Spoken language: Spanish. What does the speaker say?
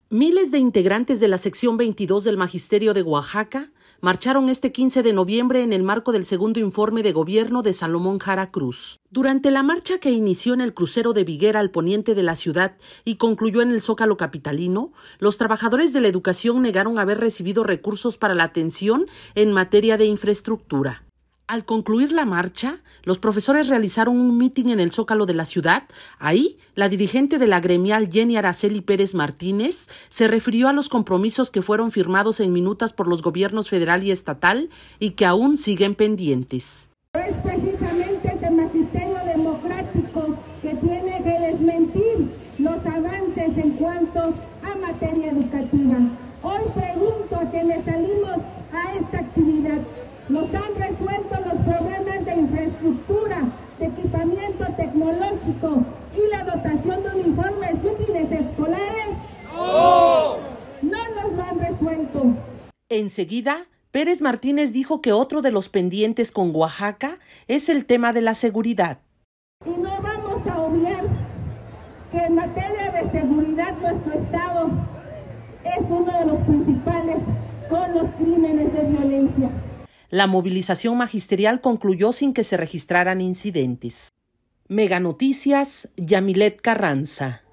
Miles de integrantes de la sección 22 del Magisterio de Oaxaca marcharon este 15 de noviembre en el marco del segundo informe de gobierno de Salomón Jara Cruz. Durante la marcha que inició en el crucero de Viguera al poniente de la ciudad y concluyó en el Zócalo capitalino, los trabajadores de la educación negaron haber recibido recursos para la atención en materia de infraestructura. Al concluir la marcha, los profesores realizaron un mitin en el Zócalo de la ciudad. Ahí, la dirigente de la gremial Jenny Araceli Pérez Martínez se refirió a los compromisos que fueron firmados en minutas por los gobiernos federal y estatal y que aún siguen pendientes. Es precisamente este magisterio democrático que tiene que desmentir los avances en cuanto a materia educativa. Hoy pregunto a quienes salimos a esta actividad, ¿nos han resuelto los problemas de infraestructura, de equipamiento tecnológico y la dotación de uniformes útiles escolares? ¡No! No nos lo han resuelto. Enseguida, Pérez Martínez dijo que otro de los pendientes con Oaxaca es el tema de la seguridad. Y no vamos a obviar que en materia de seguridad nuestro Estado es uno de los principales con los crímenes de violencia. La movilización magisterial concluyó sin que se registraran incidentes. Mega Noticias, Yamilet Carranza.